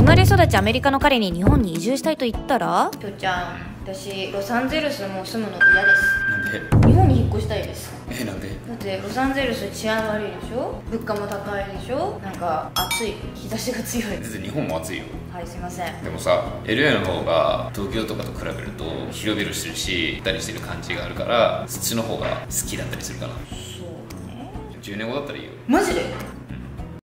まれ育ちアメリカの彼に日本に移住したいと言ったら、 きょちゃん、私ロサンゼルスもう住むの嫌です。 なんで？ 日本に引っ越したいです。 なんで？ だってロサンゼルス治安悪いでしょ、物価も高いでしょ、なんか暑い、日差しが強い。 別に日本も暑いよ。 はい、すいません。 でもさ、 LA の方が東京とかと比べると広々してるしゆったりしてる感じがあるから、そっちの方が好きだったりするかな。 そうね。 10年後だったらいいよ。 マジで？